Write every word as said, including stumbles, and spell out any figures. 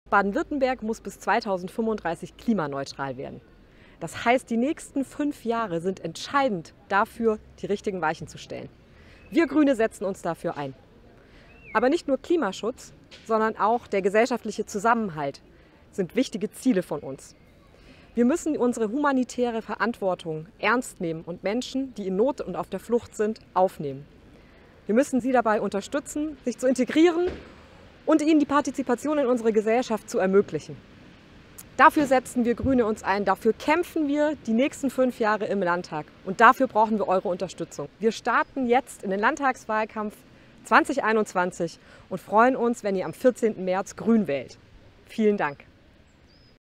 Baden-Württemberg muss bis zweitausendfünfunddreißig klimaneutral werden. Das heißt, die nächsten fünf Jahre sind entscheidend dafür, die richtigen Weichen zu stellen. Wir Grüne setzen uns dafür ein. Aber nicht nur Klimaschutz, sondern auch der gesellschaftliche Zusammenhalt sind wichtige Ziele von uns. Wir müssen unsere humanitäre Verantwortung ernst nehmen und Menschen, die in Not und auf der Flucht sind, aufnehmen. Wir müssen sie dabei unterstützen, sich zu integrieren und ihnen die Partizipation in unsere Gesellschaft zu ermöglichen. Dafür setzen wir Grüne uns ein, dafür kämpfen wir die nächsten fünf Jahre im Landtag und dafür brauchen wir eure Unterstützung. Wir starten jetzt in den Landtagswahlkampf zweitausendeinundzwanzig und freuen uns, wenn ihr am vierzehnten März Grün wählt. Vielen Dank.